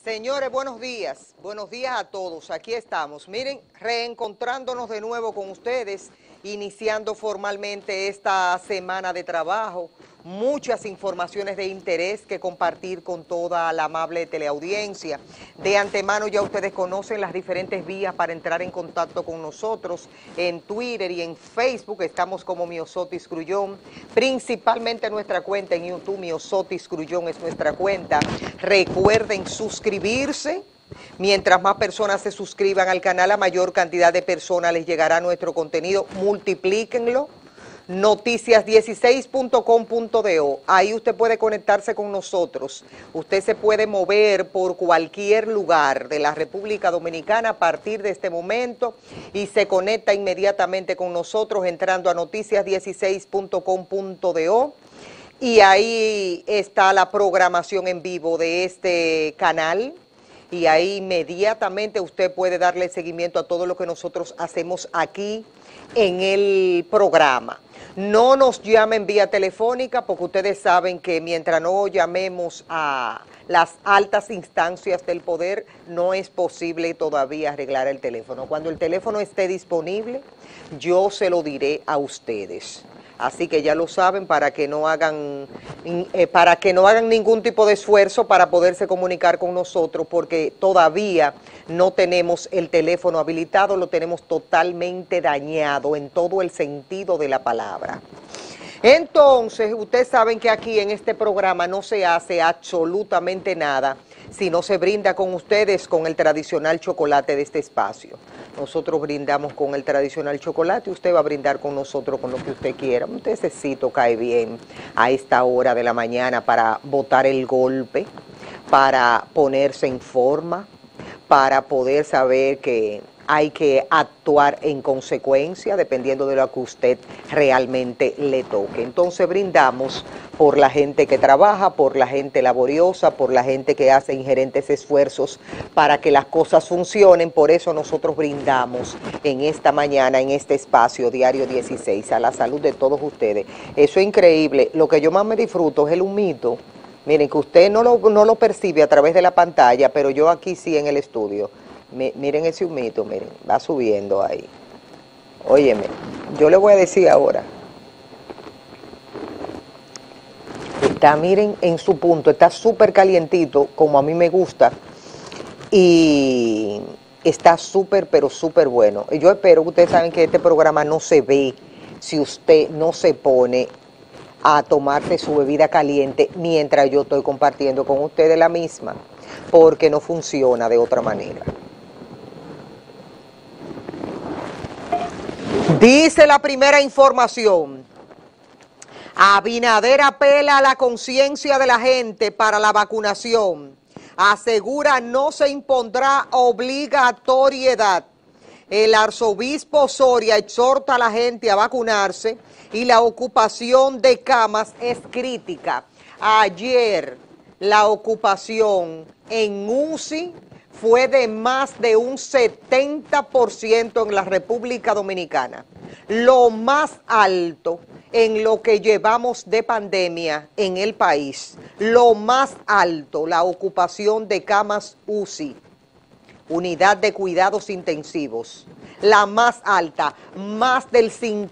Señores, buenos días a todos, aquí estamos, miren, reencontrándonos de nuevo con ustedes, iniciando formalmente esta semana de trabajo, muchas informaciones de interés que compartir con toda la amable teleaudiencia. De antemano ya ustedes conocen las diferentes vías para entrar en contacto con nosotros, en Twitter y en Facebook estamos como Miosotis Grullón, principalmente nuestra cuenta en YouTube, Miosotis Grullón es nuestra cuenta. Recuerden suscribirse. Mientras más personas se suscriban al canal, a mayor cantidad de personas les llegará nuestro contenido. Multiplíquenlo. Noticias16.com.do. Ahí usted puede conectarse con nosotros. Usted se puede mover por cualquier lugar de la República Dominicana a partir de este momento y se conecta inmediatamente con nosotros entrando a noticias16.com.do. Y ahí está la programación en vivo de este canal. Y ahí inmediatamente usted puede darle seguimiento a todo lo que nosotros hacemos aquí en el programa. No nos llamen vía telefónica porque ustedes saben que mientras no llamemos a las altas instancias del poder, no es posible todavía arreglar el teléfono. Cuando el teléfono esté disponible, yo se lo diré a ustedes. Así que ya lo saben para que no hagan ningún tipo de esfuerzo para poderse comunicar con nosotros porque todavía no tenemos el teléfono habilitado, lo tenemos totalmente dañado en todo el sentido de la palabra. Entonces, ustedes saben que aquí en este programa no se hace absolutamente nada si no se brinda con ustedes con el tradicional chocolate de este espacio. Nosotros brindamos con el tradicional chocolate y usted va a brindar con nosotros con lo que usted quiera. Un tececito cae bien a esta hora de la mañana para botar el golpe, para ponerse en forma, para poder saber que hay que actuar en consecuencia dependiendo de lo que usted realmente le toque. Entonces brindamos por la gente que trabaja, por la gente laboriosa, por la gente que hace inherentes esfuerzos para que las cosas funcionen. Por eso nosotros brindamos en esta mañana, en este espacio Diario 16, a la salud de todos ustedes. Eso es increíble. Lo que yo más me disfruto es el humito. Miren, que usted no lo percibe a través de la pantalla, pero yo aquí sí en el estudio. Miren ese humito, miren, va subiendo ahí. Óyeme, yo le voy a decir ahora. Está, miren, en su punto, está súper calientito, como a mí me gusta. Y está súper, pero súper bueno. Yo espero que ustedes saben que este programa no se ve si usted no se pone a tomarse su bebida caliente mientras yo estoy compartiendo con ustedes la misma, porque no funciona de otra manera. Dice la primera información, Abinader apela a la conciencia de la gente para la vacunación, asegura no se impondrá obligatoriedad. El arzobispo Soria exhorta a la gente a vacunarse y la ocupación de camas es crítica. Ayer la ocupación en UCI fue de más de un 70% en la República Dominicana, lo más alto en lo que llevamos de pandemia en el país, lo más alto, la ocupación de camas UCI, unidad de cuidados intensivos, la más alta, más del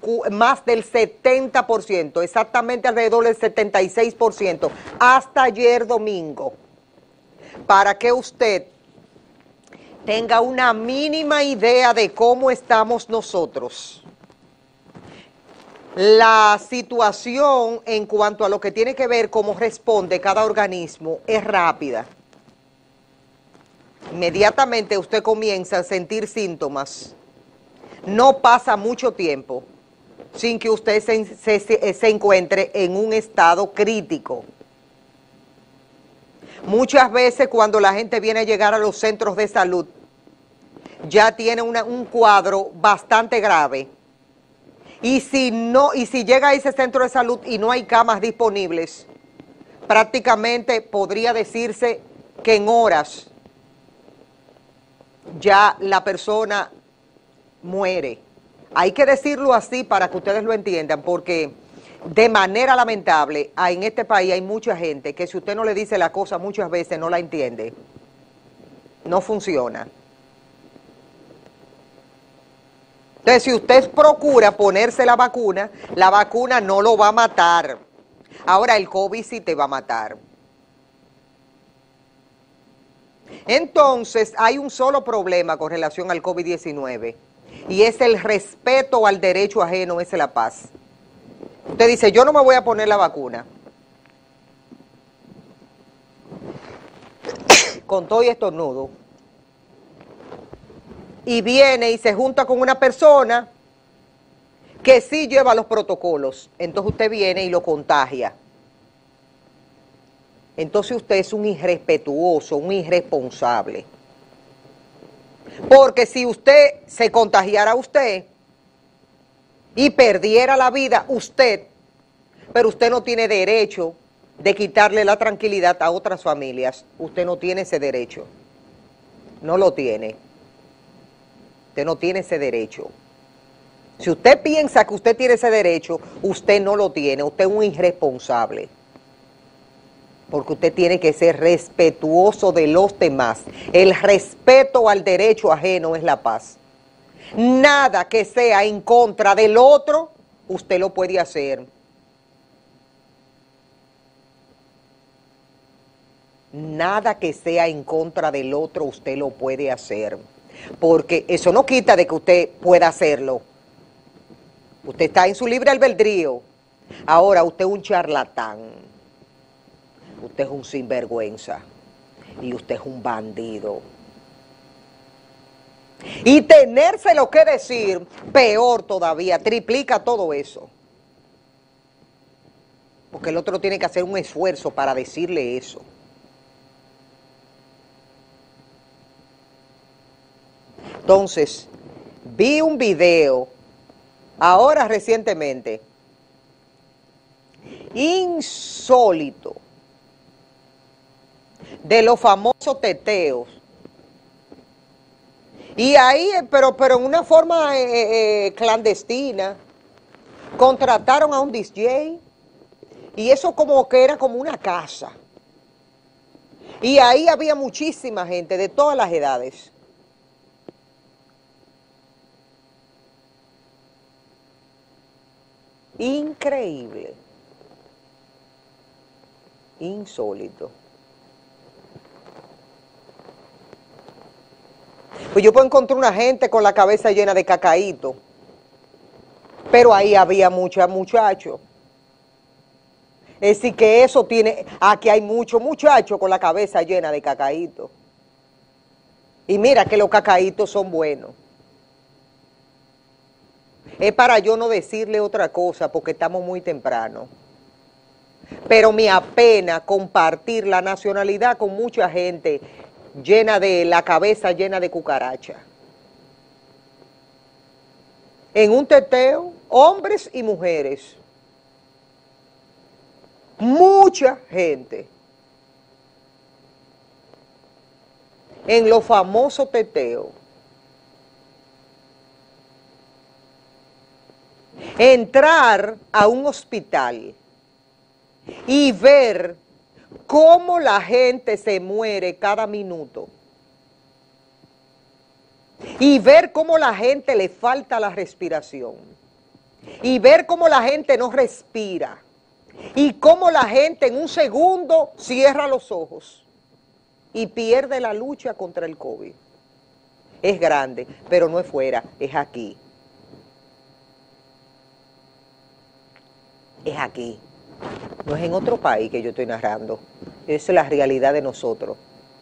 70%, exactamente alrededor del 76%, hasta ayer domingo, para que usted tenga una mínima idea de cómo estamos nosotros. La situación en cuanto a lo que tiene que ver cómo responde cada organismo es rápida. Inmediatamente usted comienza a sentir síntomas. No pasa mucho tiempo sin que usted se encuentre en un estado crítico. Muchas veces cuando la gente viene a llegar a los centros de salud, ya tiene un cuadro bastante grave. Y si llega a ese centro de salud y no hay camas disponibles, prácticamente podría decirse que en horas ya la persona muere. Hay que decirlo así para que ustedes lo entiendan, porque de manera lamentable en este país hay mucha gente que si usted no le dice la cosa muchas veces no la entiende. No funciona. Entonces, si usted procura ponerse la vacuna no lo va a matar. Ahora, el COVID sí te va a matar. Entonces, hay un solo problema con relación al COVID-19 y es el respeto al derecho ajeno, es la paz. Usted dice, yo no me voy a poner la vacuna. Con todo y estornudo. Y viene y se junta con una persona que sí lleva los protocolos. Entonces usted viene y lo contagia. Entonces usted es un irrespetuoso, un irresponsable. Porque si usted se contagiara usted y perdiera la vida usted, pero usted no tiene derecho de quitarle la tranquilidad a otras familias. Usted no tiene ese derecho. No lo tiene. Usted no tiene ese derecho. Si usted piensa que usted tiene ese derecho, usted no lo tiene. Usted es un irresponsable. Porque usted tiene que ser respetuoso de los demás. El respeto al derecho ajeno es la paz. Nada que sea en contra del otro, usted lo puede hacer. Nada que sea en contra del otro, usted lo puede hacer. Porque eso no quita de que usted pueda hacerlo. Usted está en su libre albedrío. Ahora, usted es un charlatán. Usted es un sinvergüenza. Y usted es un bandido. Y tenérselo que decir, peor todavía, triplica todo eso. Porque el otro tiene que hacer un esfuerzo para decirle eso. Entonces, vi un video, ahora recientemente, insólito, de los famosos teteos. Y ahí, pero en una forma clandestina, contrataron a un DJ, y eso como que era como una casa. Y ahí había muchísima gente de todas las edades. Increíble, insólito. Pues yo puedo encontrar una gente con la cabeza llena de cacaíto, pero ahí había muchos muchachos. Es decir, que eso tiene, aquí hay muchos muchachos con la cabeza llena de cacaíto. Y mira que los cacaítos son buenos. Es para yo no decirle otra cosa porque estamos muy temprano. Pero me apena compartir la nacionalidad con mucha gente llena de la cabeza llena de cucaracha. En un teteo, hombres y mujeres. Mucha gente. En los famosos teteos. Entrar a un hospital y ver cómo la gente se muere cada minuto y ver cómo la gente le falta la respiración y ver cómo la gente no respira y cómo la gente en un segundo cierra los ojos y pierde la lucha contra el COVID. Es grande, pero no es fuera, es aquí. Es aquí, no es en otro país que yo estoy narrando, esa es la realidad de nosotros.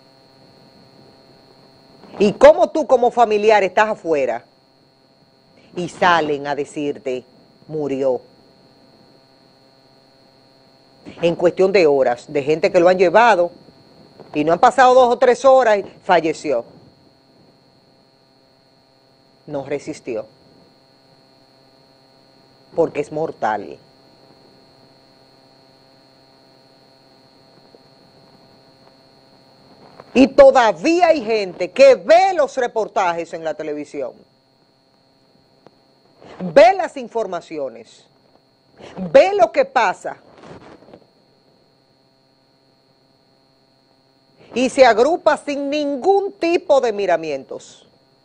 Y cómo tú como familiar estás afuera y salen a decirte, murió. En cuestión de horas, de gente que lo han llevado y no han pasado 2 o 3 horas y falleció. No resistió, porque es mortal. Y todavía hay gente que ve los reportajes en la televisión, ve las informaciones, ve lo que pasa y se agrupa sin ningún tipo de miramientos,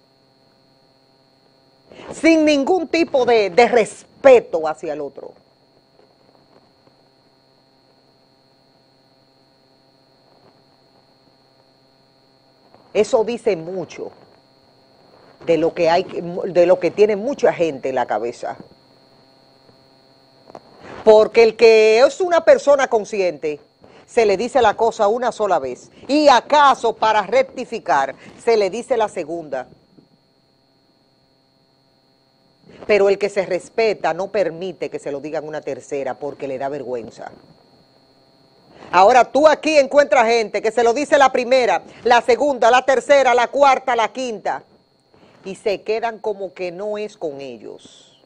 sin ningún tipo de respeto hacia el otro. Eso dice mucho de lo que hay, de lo que tiene mucha gente en la cabeza. Porque el que es una persona consciente, se le dice la cosa una sola vez. Y acaso para rectificar, se le dice la segunda. Pero el que se respeta no permite que se lo digan una tercera porque le da vergüenza. Ahora tú aquí encuentras gente que se lo dice la primera, la segunda, la tercera, la cuarta, la quinta. Y se quedan como que no es con ellos.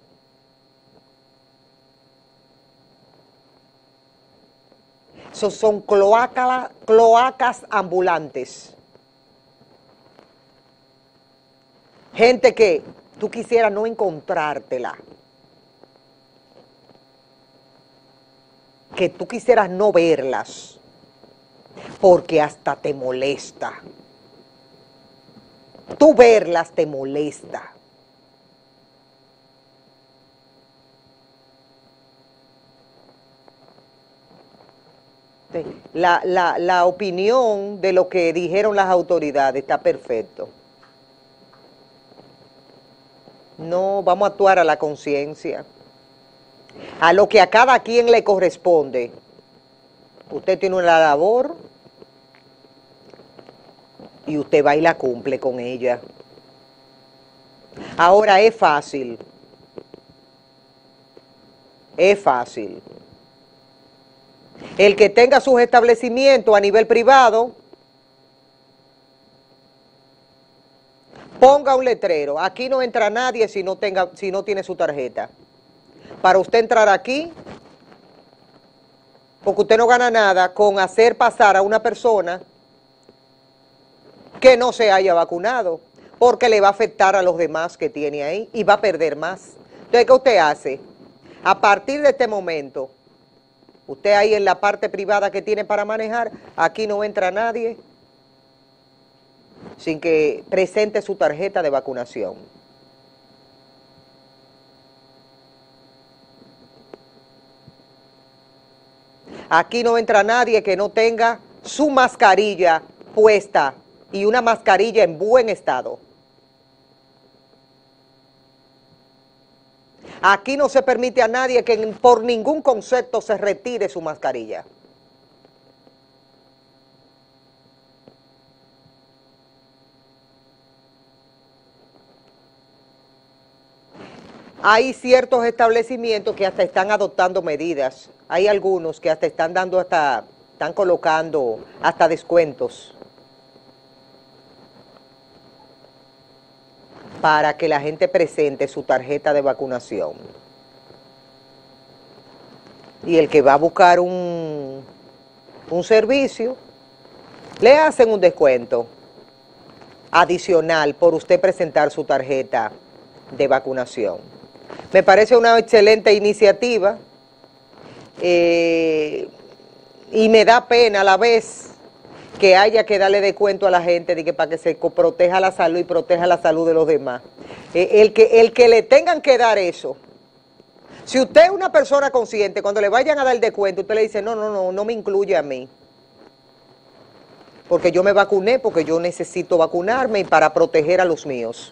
Esos son cloacas ambulantes. Gente que tú quisieras no encontrártela. Que tú quisieras no verlas. Porque hasta te molesta. Tú verlas te molesta. La opinión de lo que dijeron las autoridades está perfecto. No, vamos a actuar a la conciencia, a lo que a cada quien le corresponde. Usted tiene una labor y usted va y la cumple con ella. Ahora es fácil. Es fácil. El que tenga sus establecimientos a nivel privado, ponga un letrero. Aquí no entra nadie si no tiene su tarjeta. Para usted entrar aquí, porque usted no gana nada con hacer pasar a una persona que no se haya vacunado, porque le va a afectar a los demás que tiene ahí y va a perder más. Entonces, ¿qué usted hace? A partir de este momento, usted ahí en la parte privada que tiene para manejar, aquí no entra nadie sin que presente su tarjeta de vacunación. Aquí no entra nadie que no tenga su mascarilla puesta y una mascarilla en buen estado. Aquí no se permite a nadie que por ningún concepto se retire su mascarilla. Hay ciertos establecimientos que hasta están adoptando medidas. Hay algunos que hasta están colocando hasta descuentos para que la gente presente su tarjeta de vacunación. Y el que va a buscar un servicio, le hacen un descuento adicional por usted presentar su tarjeta de vacunación. Me parece una excelente iniciativa y me da pena a la vez que haya que darle descuento a la gente de que para que se proteja la salud y proteja la salud de los demás. El que le tengan que dar eso, si usted es una persona consciente, cuando le vayan a dar el descuento, usted le dice, no me incluye a mí. Porque yo me vacuné, porque yo necesito vacunarme y para proteger a los míos.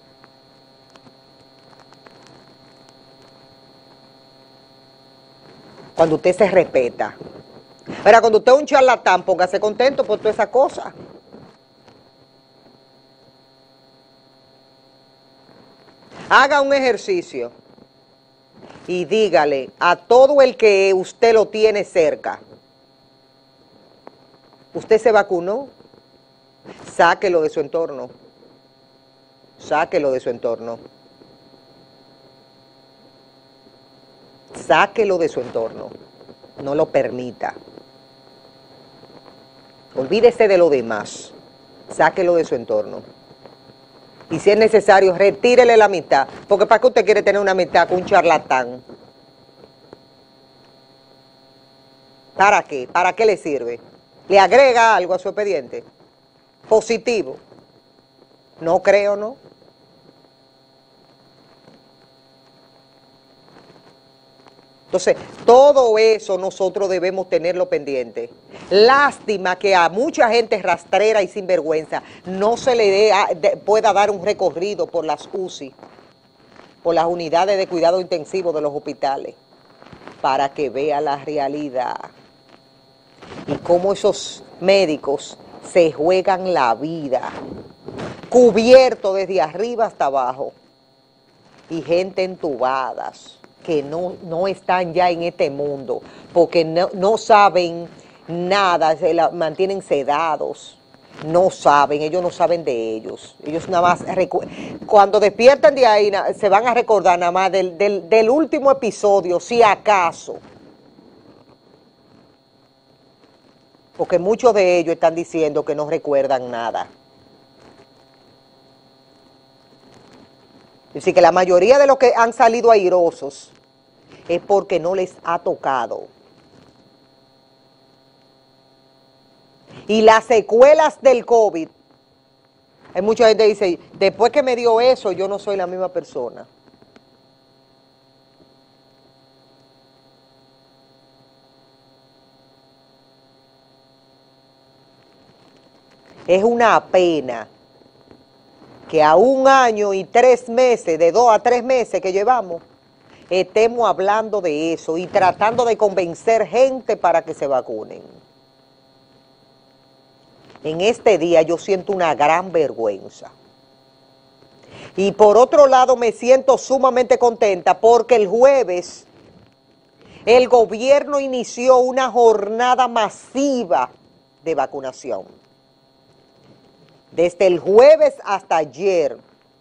Cuando usted se respeta. Ahora, cuando usted es un charlatán, póngase contento por toda esa cosa. Haga un ejercicio y dígale a todo el que usted lo tiene cerca, ¿usted se vacunó? Sáquelo de su entorno. Sáquelo de su entorno. Sáquelo de su entorno. No lo permita. Olvídese de lo demás. Sáquelo de su entorno. Y si es necesario, retírele la mitad. Porque ¿para qué usted quiere tener una mitad con un charlatán? ¿Para qué? ¿Para qué le sirve? ¿Le agrega algo a su expediente? Positivo. No creo, ¿no? Entonces, todo eso nosotros debemos tenerlo pendiente. Lástima que a mucha gente rastrera y sinvergüenza no se le pueda dar un recorrido por las UCI, por las unidades de cuidado intensivo de los hospitales, para que vea la realidad y cómo esos médicos se juegan la vida, cubierto desde arriba hasta abajo, y gente entubadas que no están ya en este mundo, porque no saben nada, mantienen sedados, no saben, ellos no saben de ellos. Ellos nada más, cuando despiertan de ahí, se van a recordar nada más del último episodio, si acaso. Porque muchos de ellos están diciendo que no recuerdan nada. Es decir, que la mayoría de los que han salido airosos es porque no les ha tocado. Y las secuelas del COVID, hay mucha gente que dice, después que me dio eso, yo no soy la misma persona. Es una pena que a 1 año y 3 meses, de 2 a 3 meses que llevamos, estemos hablando de eso y tratando de convencer gente para que se vacunen. En este día yo siento una gran vergüenza. Y por otro lado me siento sumamente contenta porque el jueves el gobierno inició una jornada masiva de vacunación. Desde el jueves hasta ayer.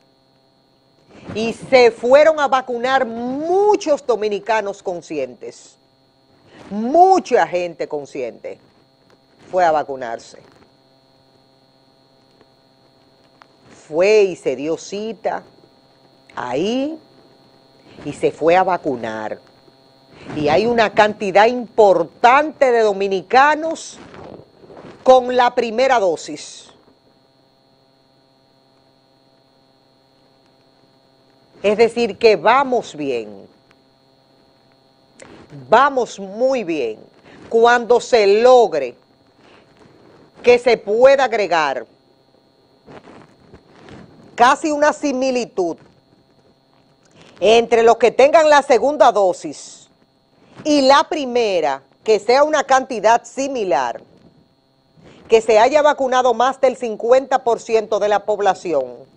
Y se fueron a vacunar muchos dominicanos conscientes. Mucha gente consciente fue a vacunarse. Fue y se dio cita ahí y se fue a vacunar. Y hay una cantidad importante de dominicanos con la primera dosis. Es decir, que vamos bien, vamos muy bien. Cuando se logre que se pueda agregar casi una similitud entre los que tengan la segunda dosis y la primera, que sea una cantidad similar, que se haya vacunado más del 50% de la población,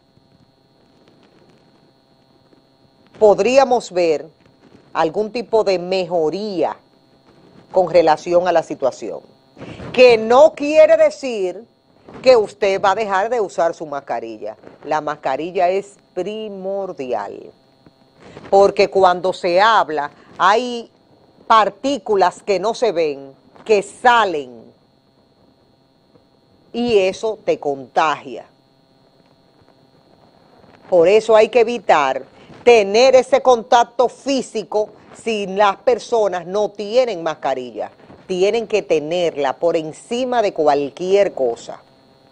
podríamos ver algún tipo de mejoría con relación a la situación. Que no quiere decir que usted va a dejar de usar su mascarilla. La mascarilla es primordial. Porque cuando se habla, hay partículas que no se ven, que salen. Y eso te contagia. Por eso hay que evitar tener ese contacto físico si las personas no tienen mascarilla. Tienen que tenerla por encima de cualquier cosa.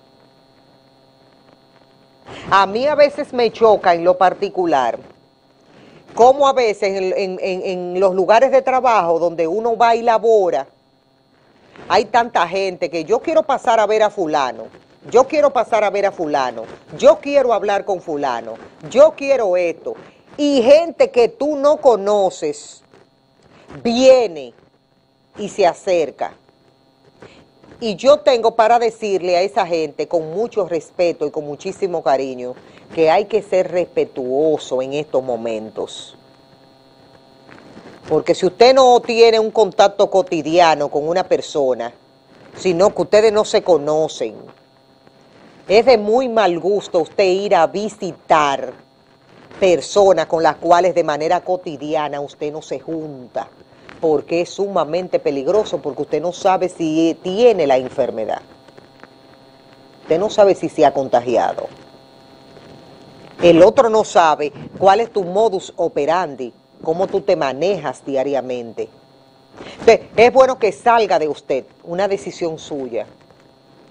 A mí a veces me choca en lo particular, como a veces en los lugares de trabajo donde uno va y labora, hay tanta gente que yo quiero pasar a ver a fulano, yo quiero pasar a ver a fulano, yo quiero hablar con fulano, yo quiero esto. Y gente que tú no conoces viene y se acerca. Y yo tengo para decirle a esa gente con mucho respeto y con muchísimo cariño que hay que ser respetuoso en estos momentos. Porque si usted no tiene un contacto cotidiano con una persona, sino que ustedes no se conocen, es de muy mal gusto usted ir a visitar personas con las cuales de manera cotidiana usted no se junta, porque es sumamente peligroso, porque usted no sabe si tiene la enfermedad. Usted no sabe si se ha contagiado. El otro no sabe cuál es tu modus operandi, cómo tú te manejas diariamente. Entonces, es bueno que salga de usted una decisión suya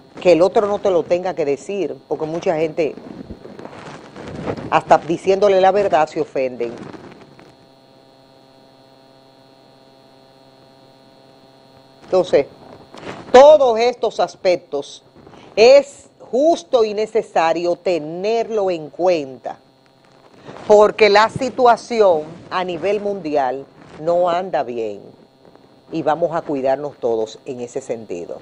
que el otro no te lo tenga que decir, porque mucha gente, hasta diciéndole la verdad, se ofenden. Entonces, todos estos aspectos es justo y necesario tenerlo en cuenta, porque la situación a nivel mundial no anda bien y vamos a cuidarnos todos en ese sentido.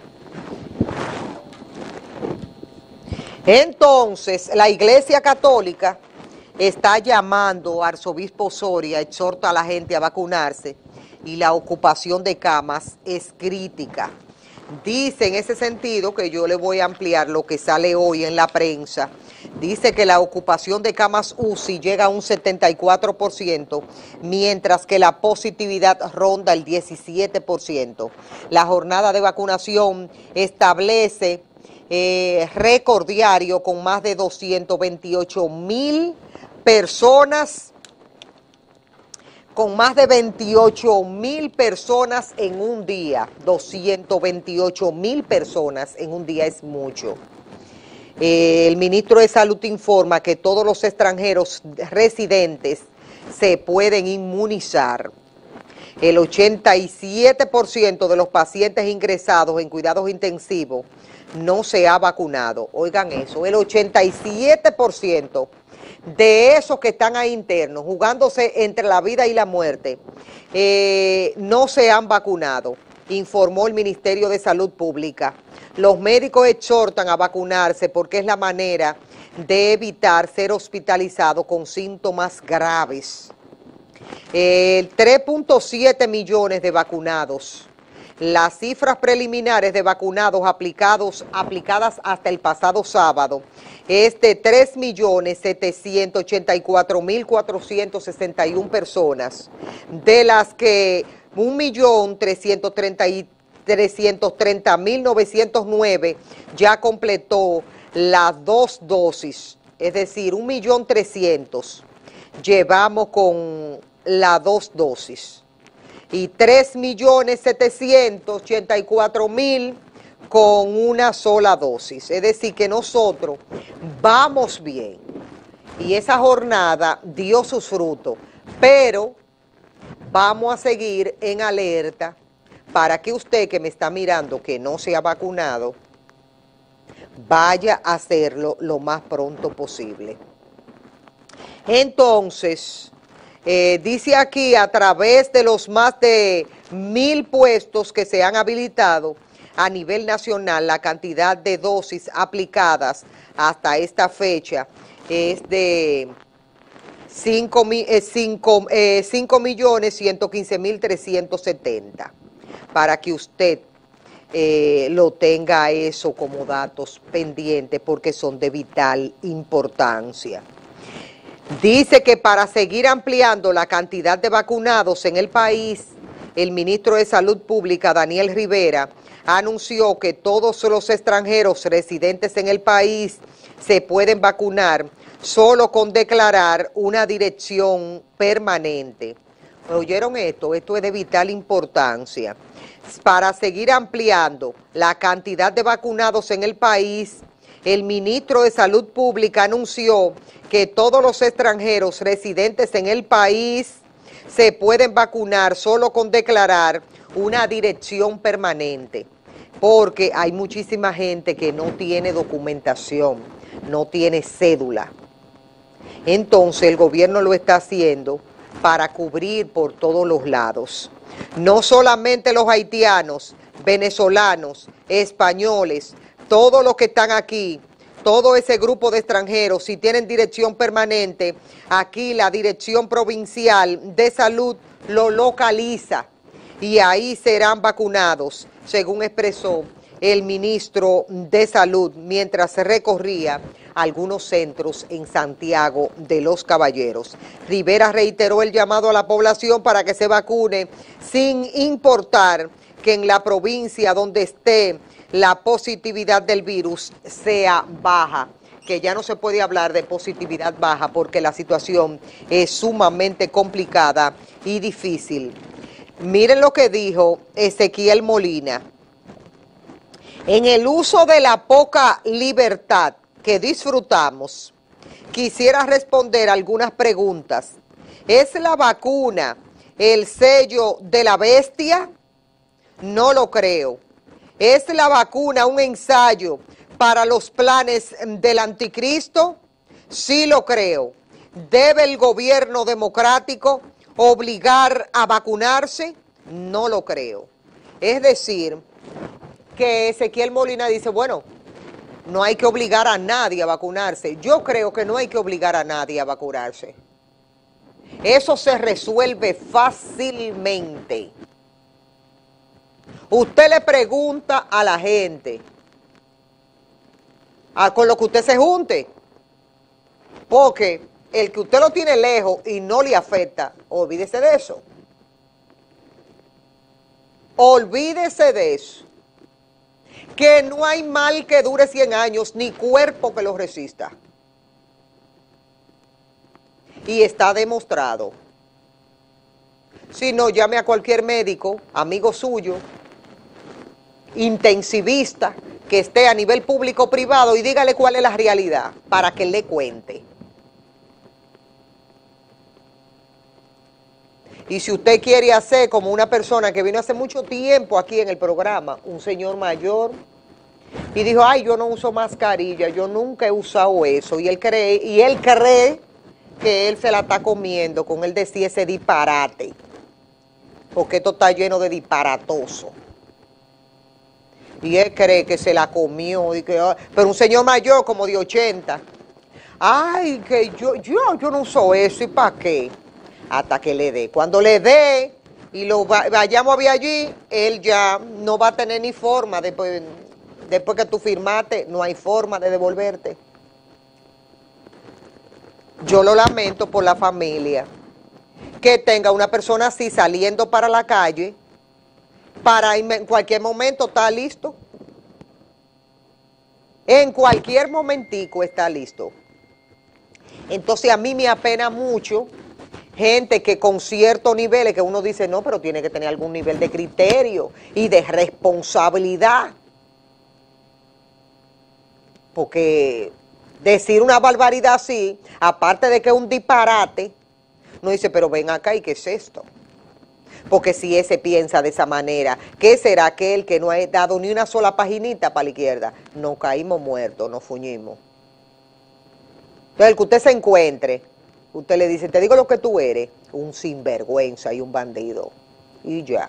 Entonces, la Iglesia Católica está llamando, arzobispo Soria exhorta a la gente a vacunarse y la ocupación de camas es crítica. Dice en ese sentido, que yo le voy a ampliar lo que sale hoy en la prensa, dice que la ocupación de camas UCI llega a un 74%, mientras que la positividad ronda el 17%. La jornada de vacunación establece récord diario con más de 228,000 personas, con más de 28,000 personas en un día. 228,000 personas en un día es mucho. El ministro de Salud informa que todos los extranjeros residentes se pueden inmunizar. El 87% de los pacientes ingresados en cuidados intensivos no se ha vacunado. Oigan eso, el 87% de esos que están ahí internos, jugándose entre la vida y la muerte, no se han vacunado, informó el Ministerio de Salud Pública. Los médicos exhortan a vacunarse porque es la manera de evitar ser hospitalizado con síntomas graves. 3.7 millones de vacunados. Las cifras preliminares de vacunados aplicadas hasta el pasado sábado es de 3.784.461 personas, de las que 1.330.909 ya completó las 2 dosis, es decir, 1.300.000 llevamos con las 2 dosis. Y 3.784.000 con una sola dosis. Es decir, que nosotros vamos bien. Y esa jornada dio sus frutos. Pero vamos a seguir en alerta para que usted que me está mirando, que no se ha vacunado, vaya a hacerlo lo más pronto posible. Entonces, dice aquí, a través de los más de 1.000 puestos que se han habilitado a nivel nacional, la cantidad de dosis aplicadas hasta esta fecha es de 5.115.370, para que usted lo tenga eso como datos pendientes, porque son de vital importancia. Dice que para seguir ampliando la cantidad de vacunados en el país, el ministro de Salud Pública, Daniel Rivera, anunció que todos los extranjeros residentes en el país se pueden vacunar solo con declarar una dirección permanente. ¿Oyeron esto? Esto es de vital importancia. Para seguir ampliando la cantidad de vacunados en el país, el ministro de Salud Pública anunció que todos los extranjeros residentes en el país se pueden vacunar solo con declarar una dirección permanente, porque hay muchísima gente que no tiene documentación, no tiene cédula. Entonces el gobierno lo está haciendo para cubrir por todos los lados. No solamente los haitianos, venezolanos, españoles, todos los que están aquí, todo ese grupo de extranjeros, si tienen dirección permanente, aquí la Dirección Provincial de Salud lo localiza y ahí serán vacunados, según expresó el ministro de Salud mientras se recorría algunos centros en Santiago de los Caballeros. Rivera reiteró el llamado a la población para que se vacune sin importar que en la provincia donde esté la positividad del virus sea baja, que ya no se puede hablar de positividad baja porque la situación es sumamente complicada y difícil. Miren lo que dijo Ezequiel Molina. En el uso de la poca libertad que disfrutamos, quisiera responder algunas preguntas. ¿Es la vacuna el sello de la bestia? No lo creo. ¿Es la vacuna un ensayo para los planes del anticristo? Sí lo creo. ¿Debe el gobierno democrático obligar a vacunarse? No lo creo. Es decir, que Ezequiel Molina dice, bueno, no hay que obligar a nadie a vacunarse. Yo creo que no hay que obligar a nadie a vacunarse. Eso se resuelve fácilmente. Usted le pregunta a la gente, con lo que usted se junte, porque el que usted lo tiene lejos y no le afecta, olvídese de eso. Olvídese de eso. Que no hay mal que dure 100 años, ni cuerpo que lo resista. Y está demostrado. Si no, llame a cualquier médico, amigo suyo, intensivista, que esté a nivel público o privado y dígale cuál es la realidad para que le cuente. Y si usted quiere hacer como una persona que vino hace mucho tiempo aquí en el programa, un señor mayor, y dijo, ay, yo no uso mascarilla, yo nunca he usado eso, y él cree que él se la está comiendo con él decir ese disparate, porque esto está lleno de disparatoso. Y él cree que se la comió, y que, pero un señor mayor como de 80, ay, que yo no uso eso, ¿y para qué? Hasta que le dé. Cuando le dé y lo vayamos a ver allí, él ya no va a tener ni forma, después que tú firmaste, no hay forma de devolverte. Yo lo lamento por la familia, que tenga una persona así saliendo para la calle, para en cualquier momento está listo. En cualquier momentico está listo. Entonces a mí me apena mucho gente que con ciertos niveles, que uno dice, no, pero tiene que tener algún nivel de criterio y de responsabilidad. Porque decir una barbaridad así, aparte de que es un disparate, uno dice, pero ven acá, ¿y qué es esto? Porque si ese piensa de esa manera, ¿qué será aquel que no ha dado ni una sola paginita para la izquierda? Nos caímos muertos, nos fuñimos. Entonces, el que usted se encuentre, usted le dice, te digo lo que tú eres, un sinvergüenza y un bandido. Y ya.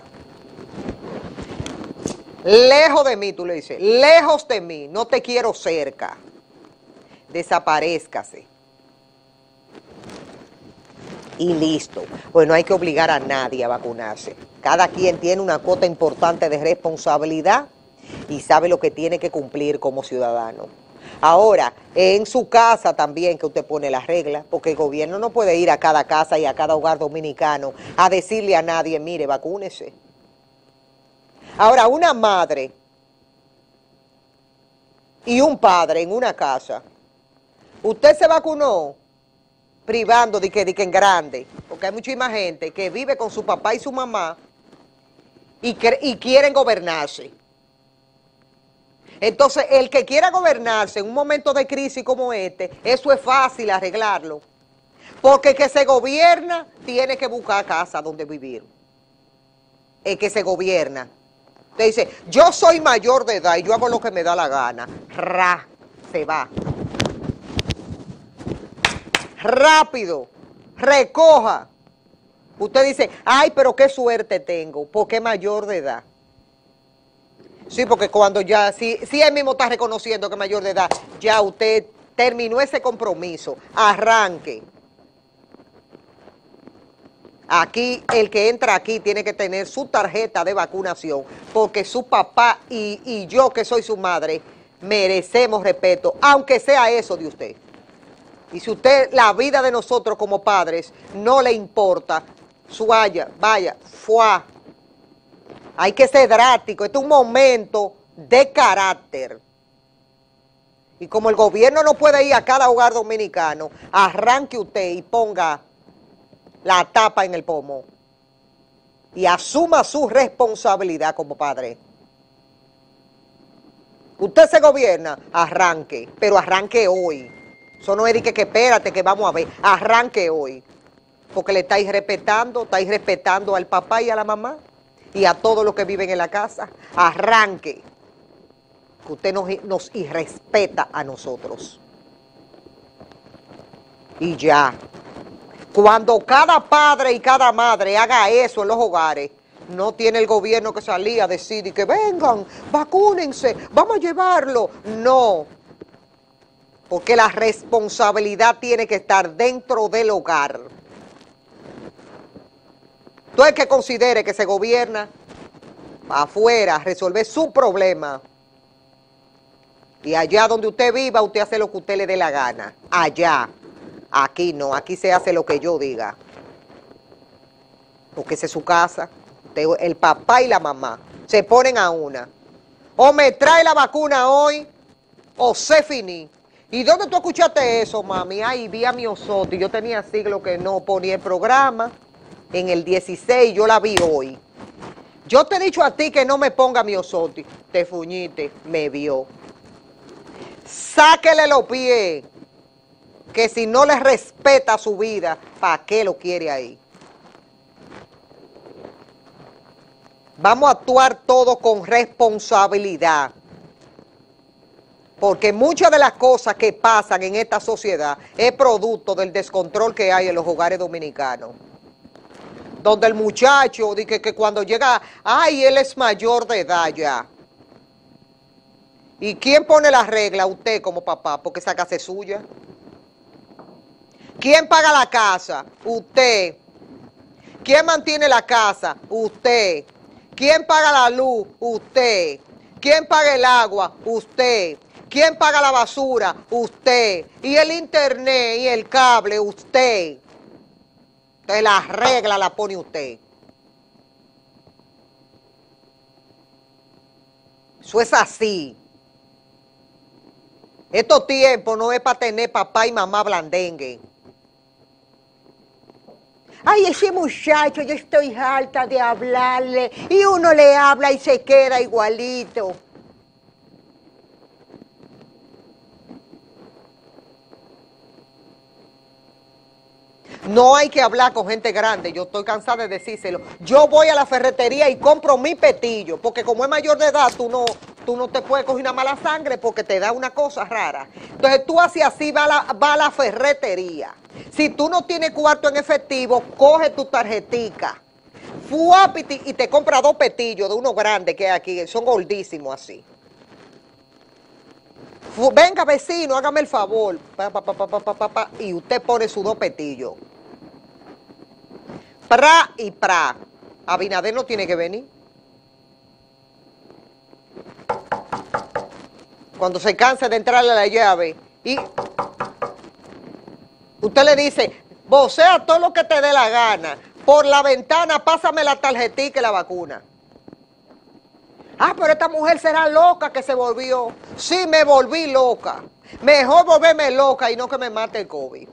Lejos de mí, tú le dices, lejos de mí, no te quiero cerca. Desaparézcase. Y listo. Pues no hay que obligar a nadie a vacunarse. Cada quien tiene una cuota importante de responsabilidad y sabe lo que tiene que cumplir como ciudadano. Ahora, en su casa también que usted pone las reglas, porque el gobierno no puede ir a cada casa y a cada hogar dominicano a decirle a nadie, mire, vacúnese. Ahora, una madre y un padre en una casa, usted se vacunó privando de que en grande, porque hay muchísima gente que vive con su papá y su mamá y quieren gobernarse. Entonces, el que quiera gobernarse en un momento de crisis como este, eso es fácil arreglarlo. Porque el que se gobierna tiene que buscar casa donde vivir. El que se gobierna. Usted dice, yo soy mayor de edad y yo hago lo que me da la gana. Se va. Rápido. Recoja. Usted dice, ay, pero qué suerte tengo, porque es mayor de edad. Sí, porque cuando ya, si él mismo está reconociendo que es mayor de edad, ya usted terminó ese compromiso, arranque. Aquí, el que entra aquí tiene que tener su tarjeta de vacunación, porque su papá y yo, que soy su madre, merecemos respeto, aunque sea eso de usted. Y si usted, la vida de nosotros como padres, no le importa, vaya, fuá. Hay que ser drástico, este es un momento de carácter. Y como el gobierno no puede ir a cada hogar dominicano, arranque usted y ponga la tapa en el pomo. Y asuma su responsabilidad como padre. Usted se gobierna, arranque, pero arranque hoy. Eso no es de que espérate, que vamos a ver, arranque hoy. Porque le estáis respetando al papá y a la mamá y a todos los que viven en la casa. Arranque, que usted nos irrespeta a nosotros. Y ya. Cuando cada padre y cada madre haga eso en los hogares, no tiene el gobierno que salir a decir y que vengan, vacúnense, vamos a llevarlo. No, porque la responsabilidad tiene que estar dentro del hogar. Todo el que considere que se gobierna afuera, resolver su problema. Y allá donde usted viva, usted hace lo que usted le dé la gana. Allá. Aquí no, aquí se hace lo que yo diga. Porque esa es su casa. El papá y la mamá se ponen a una. O me trae la vacuna hoy, o se finí. ¿Y dónde tú escuchaste eso, mami? Ay, vi a Miosotti. Yo tenía siglo que no ponía el programa. En el 16 yo la vi hoy. Yo te he dicho a ti que no me ponga Miosotti. Te fuñiste, me vio. Sáquele los pies. Que si no le respeta su vida, ¿para qué lo quiere ahí? Vamos a actuar todos con responsabilidad. Porque muchas de las cosas que pasan en esta sociedad es producto del descontrol que hay en los hogares dominicanos. Donde el muchacho dice que cuando llega, ay, él es mayor de edad ya. ¿Y quién pone la regla? Usted como papá, porque esa casa es suya. ¿Quién paga la casa? Usted. ¿Quién mantiene la casa? Usted. ¿Quién paga la luz? Usted. ¿Quién paga el agua? Usted. ¿Quién paga la basura? Usted. ¿Y el internet y el cable? Usted. Entonces la regla la pone usted. Eso es así. Estos tiempos no es para tener papá y mamá blandengue. Ay, ese muchacho, yo estoy harta de hablarle. Y uno le habla y se queda igualito. No hay que hablar con gente grande, yo estoy cansada de decírselo. Yo voy a la ferretería y compro mi petillo, porque como es mayor de edad, tú no te puedes coger una mala sangre porque te da una cosa rara. Entonces tú así va a la ferretería. Si tú no tienes cuarto en efectivo, coge tu tarjetica, fuapiti, y te compra 2 petillos de uno grande que hay aquí, son gordísimos así. Venga, vecino, hágame el favor. Y usted pone sus 2 petillos. Pra y pra. Abinader no tiene que venir. Cuando se canse de entrarle a la llave y usted le dice, vocea todo lo que te dé la gana. Por la ventana, pásame la tarjetita y la vacuna. Ah, pero esta mujer será loca que se volvió. Sí, me volví loca. Mejor volverme loca y no que me mate el COVID.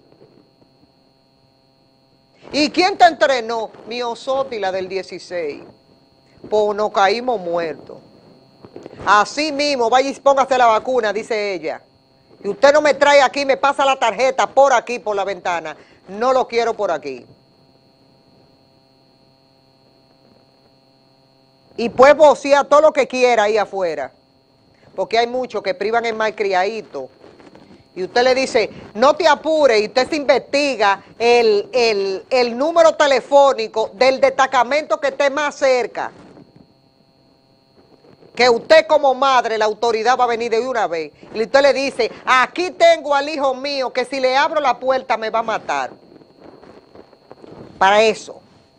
¿Y quién te entrenó? Miosotti, la del 16. Pues nos caímos muertos. Así mismo, vaya y póngase la vacuna, dice ella. Y usted no me trae aquí, me pasa la tarjeta por aquí, por la ventana. No lo quiero por aquí. Y pues vocea todo lo que quiera ahí afuera. Porque hay muchos que privan el malcriadito. Y usted le dice, no te apures, y usted se investiga el número telefónico del destacamento que esté más cerca. Que usted como madre, la autoridad va a venir de una vez. Y usted le dice, aquí tengo al hijo mío que si le abro la puerta me va a matar. Para eso.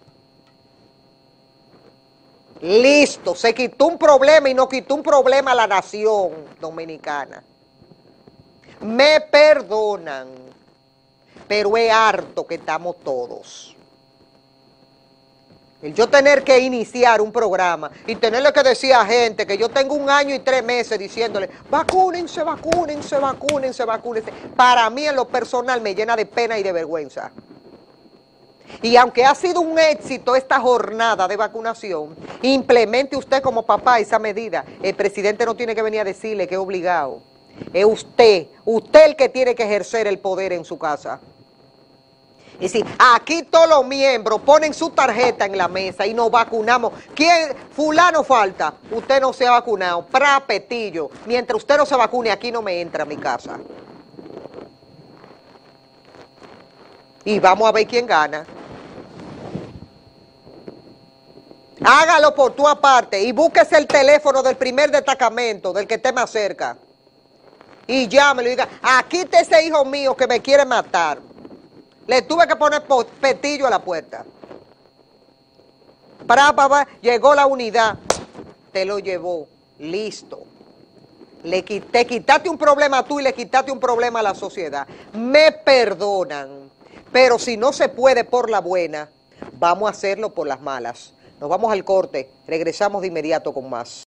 Listo, se quitó un problema y nos quitó un problema a la nación dominicana. Me perdonan, pero es harto que estamos todos. El yo tener que iniciar un programa y tenerle que decir a gente que yo tengo 1 año y 3 meses diciéndole, vacúnense, vacúnense, vacúnense, vacúnense. Para mí en lo personal me llena de pena y de vergüenza. Y aunque ha sido un éxito esta jornada de vacunación, implemente usted como papá esa medida. El presidente no tiene que venir a decirle que es obligado. Es usted el que tiene que ejercer el poder en su casa. Y si aquí todos los miembros ponen su tarjeta en la mesa y nos vacunamos, ¿quién? Fulano falta, usted no se ha vacunado, prapetillo. Mientras usted no se vacune, aquí no me entra a mi casa. Y vamos a ver quién gana. Hágalo por tu aparte y búsquese el teléfono del primer destacamento, del que esté más cerca. Y llámelo y diga, aquí está ese hijo mío que me quiere matar. Le tuve que poner petillo a la puerta. Llegó la unidad, te lo llevó, listo. Te quitaste un problema tú y le quitaste un problema a la sociedad. Me perdonan, pero si no se puede por la buena, vamos a hacerlo por las malas. Nos vamos al corte, regresamos de inmediato con más.